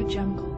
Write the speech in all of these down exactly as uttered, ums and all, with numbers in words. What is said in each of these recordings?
Jungle.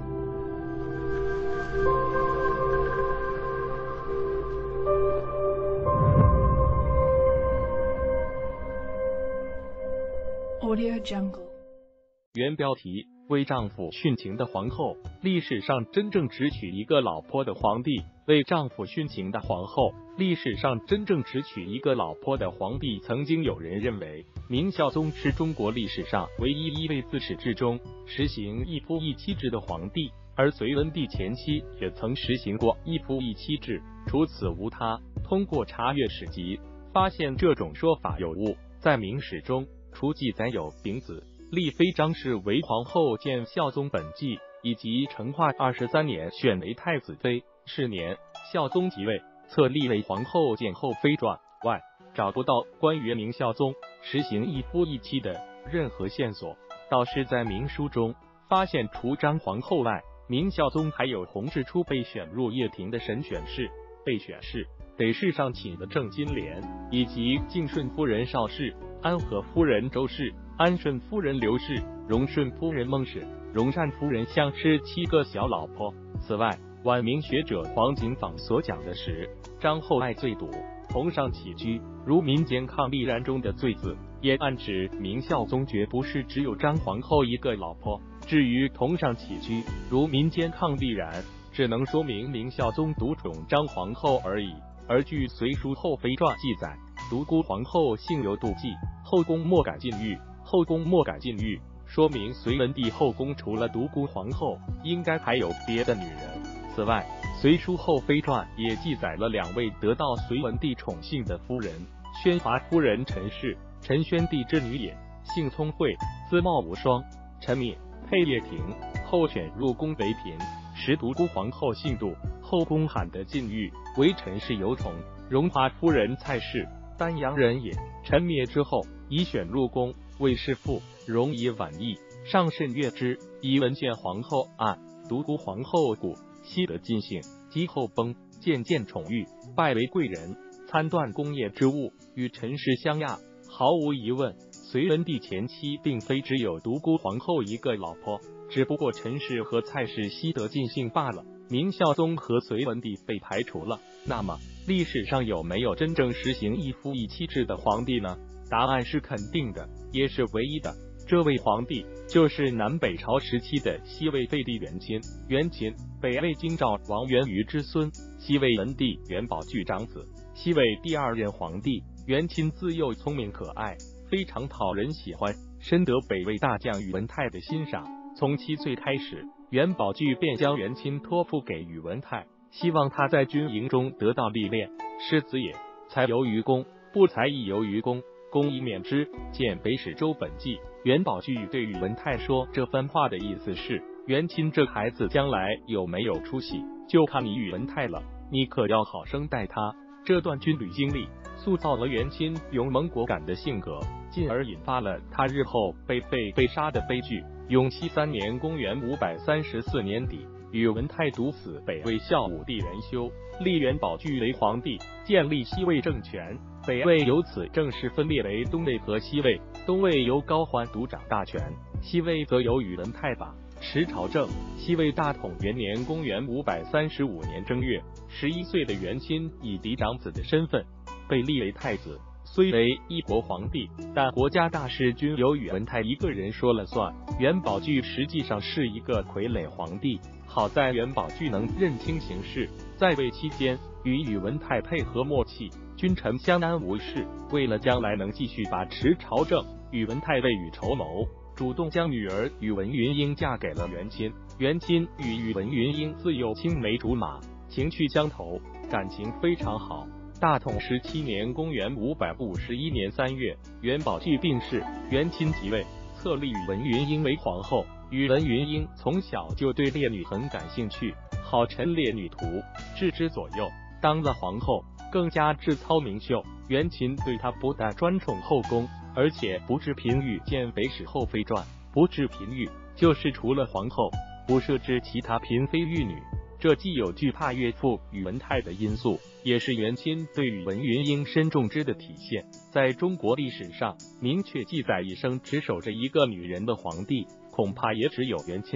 Audio Jungle. 原标题：为丈夫殉情的皇后。历史上真正只娶一个老婆的皇帝，为丈夫殉情的皇后。历史上真正只娶一个老婆的皇帝，曾经有人认为明孝宗是中国历史上唯一一位自始至终实行一夫一妻制的皇帝，而隋文帝前期也曾实行过一夫一妻制。除此无他。通过查阅史籍，发现这种说法有误。在明史中，除记载有丙子立妃张氏为皇后见孝宗本纪，以及成化二十三年选为太子妃，是年孝宗即位，册立为皇后见后妃传外，找不到关于明孝宗实行一夫一妻的任何线索。倒是在明书中发现，除张皇后外，明孝宗还有弘治初被选入掖庭的神选侍，被选侍得事上请的郑金莲，以及敬顺夫人邵氏、安和夫人周氏、安顺夫人刘氏、荣顺夫人孟氏、荣善夫人相氏七个小老婆。此外，晚明学者黄景坊所讲的是张后爱最笃，同上起居，如民间抗必然中的罪字，也暗指明孝宗绝不是只有张皇后一个老婆。至于同上起居，如民间抗必然，只能说明明孝宗独宠张皇后而已。而据《隋书后妃传》记载，独孤皇后性有妒忌，后宫莫敢禁欲。后宫莫敢禁欲，说明隋文帝后宫除了独孤皇后，应该还有别的女人。此外，《隋书后妃传》也记载了两位得到隋文帝宠幸的夫人：宣华夫人陈氏，陈宣帝之女也，性聪慧，姿貌无双。陈篾配叶庭，后选入宫为嫔。时独孤皇后性妒，后宫罕得禁欲，为陈氏有宠。荣华夫人蔡氏，丹阳人也，陈灭之后，已选入宫，为侍妇。容以晚意，上甚悦之，以闻见皇后案。独孤皇后故，悉得尽兴，及后崩，渐渐宠遇，拜为贵人，参断宫业之务，与陈氏相亚。毫无疑问，隋文帝前期并非只有独孤皇后一个老婆，只不过陈氏和蔡氏悉得尽兴罢了。明孝宗和隋文帝被排除了，那么历史上有没有真正实行一夫一妻制的皇帝呢？答案是肯定的，也是唯一的。这位皇帝就是南北朝时期的西魏废帝元钦。元钦，北魏京兆王元瑜之孙，西魏文帝元宝炬长子，西魏第二任皇帝。元钦自幼聪明可爱，非常讨人喜欢，深得北魏大将宇文泰的欣赏。从七岁开始，元宝炬便将元钦托付给宇文泰，希望他在军营中得到历练。师子也，才游于公，不才亦游于公，公以免之。见北史周本纪。元宝炬对宇文泰说这番话的意思是，元钦这孩子将来有没有出息，就看你宇文泰了，你可要好生待他。这段军旅经历塑造了元钦勇猛果敢的性格，进而引发了他日后被废被杀的悲剧。永熙三年，公元五百三十四年底，宇文泰毒死北魏孝武帝元修，立元宝炬为皇帝，建立西魏政权。北魏由此正式分裂为东魏和西魏，东魏由高欢独掌大权，西魏则由宇文泰把持朝政。西魏大统元年，公元五百三十五年正月，十一岁的元钦以嫡长子的身份被立为太子。虽为一国皇帝，但国家大事均由宇文泰一个人说了算。元宝炬实际上是一个傀儡皇帝，好在元宝炬能认清形势，在位期间与宇文泰配合默契，君臣相安无事。为了将来能继续把持朝政，宇文泰未雨绸缪，主动将女儿宇文云英嫁给了元钦。元钦与宇文云英自幼青梅竹马，情趣相投，感情非常好。大统十七年，公元五百五十一年三月，元宝炬病逝，元钦即位，册立宇文云英为皇后。宇文云英从小就对烈女很感兴趣，好陈列女图，置之左右。当了皇后，更加志操明秀。元钦对她不但专宠后宫，而且不置嫔御。见《北史后妃传》，不置嫔御，就是除了皇后，不设置其他嫔妃御女。这既有惧怕岳父宇文泰的因素，也是元钦对宇文云英深重之的体现。在中国历史上，明确记载一生只守着一个女人的皇帝，恐怕也只有元钦了。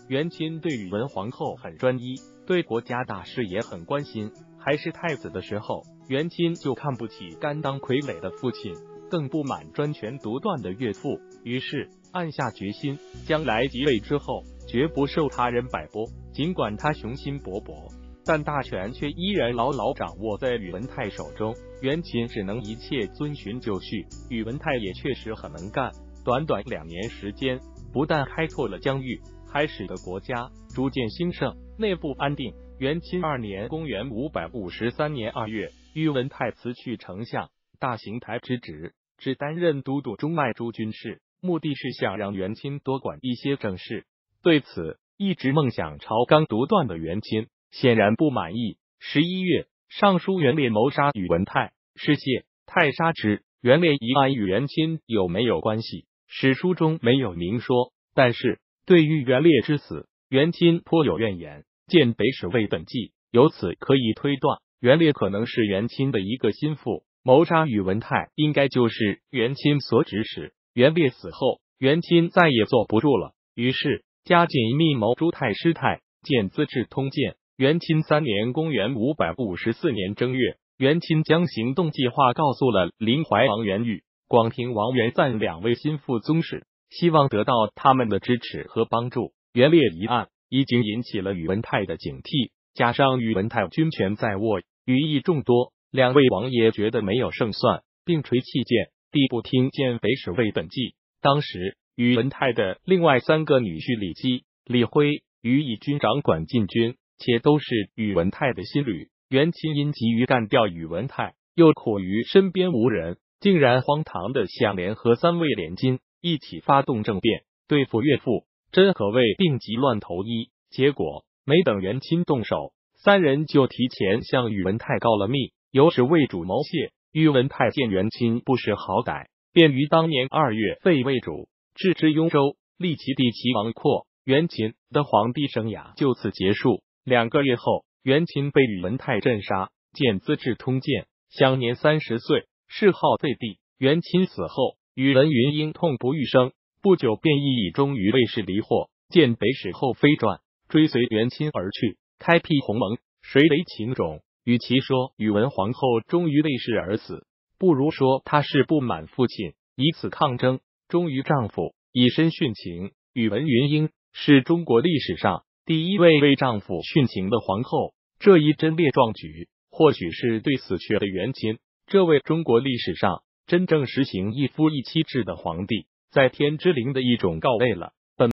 元钦对宇文皇后很专一，对国家大事也很关心。还是太子的时候，元钦就看不起甘当傀儡的父亲，更不满专权独断的岳父，于是暗下决心，将来即位之后绝不受他人摆拨。尽管他雄心勃勃，但大权却依然牢牢掌握在宇文泰手中。元钦只能一切遵循就绪，宇文泰也确实很能干。短短两年时间，不但开拓了疆域，还使得国家逐渐兴盛，内部安定。元钦二年，公元五百五十三年二月，宇文泰辞去丞相、大行台之职，只担任都督中迈诸军事，目的是想让元钦多管一些政事。对此，一直梦想朝纲独断的元钦显然不满意。十一月，上书元烈谋杀宇文泰，是谢泰杀之。元烈疑案与元钦有没有关系，史书中没有明说，但是对于元烈之死，元钦颇有怨言。见北史卫本纪，由此可以推断，元烈可能是元钦的一个心腹，谋杀宇文泰应该就是元钦所指使。元烈死后，元钦再也坐不住了，于是加紧密谋诛太师太。见资治通鉴。元钦三年，公元五百五十四年正月，元钦将行动计划告诉了临淮王元宇、广平王元赞两位心腹宗室，希望得到他们的支持和帮助。元烈一案已经引起了宇文泰的警惕，加上宇文泰军权在握，羽翼众多，两位王爷觉得没有胜算，并垂弃谏，帝不听。见北史卫本纪。当时宇文泰的另外三个女婿李基、李辉、羽翼军掌管禁军，且都是宇文泰的心旅。元钦因急于干掉宇文泰，又苦于身边无人，竟然荒唐的想联合三位联军一起发动政变对付岳父，真可谓病急乱投医。结果没等元钦动手，三人就提前向宇文泰告了密，有使魏主谋泄。宇文泰见元钦不识好歹，便于当年二月废魏主，置之雍州，立其弟齐王扩。元钦的皇帝生涯就此结束。两个月后，元钦被宇文泰镇杀。见资治通鉴。享年三十岁，谥号废帝。元钦死后，宇文云英痛不欲生，不久便意以终于魏氏离祸。见北史后妃传。追随元钦而去，开辟鸿蒙，谁为情种？与其说宇文皇后终于魏氏而死，不如说她是不满父亲，以此抗争，忠于丈夫，以身殉情。宇文云英是中国历史上第一位为丈夫殉情的皇后，这一贞烈壮举，或许是对死去的元钦这位中国历史上真正实行一夫一妻制的皇帝，在天之灵的一种告慰了。